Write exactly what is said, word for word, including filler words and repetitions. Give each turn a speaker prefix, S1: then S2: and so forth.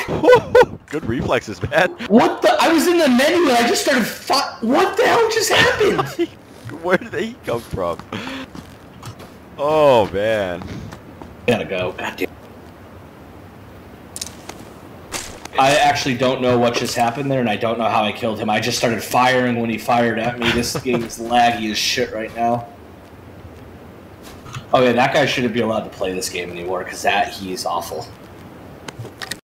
S1: Good reflexes, man.
S2: What the? I was in the menu and I just started fi- What the hell just happened?
S1: Where did he come from? Oh, man.
S2: Gotta go. God damn. I actually don't know what just happened there, and I don't know how I killed him. I just started firing when he fired at me. This game's laggy as shit right now. Oh yeah, that guy shouldn't be allowed to play this game anymore, because that, he's awful.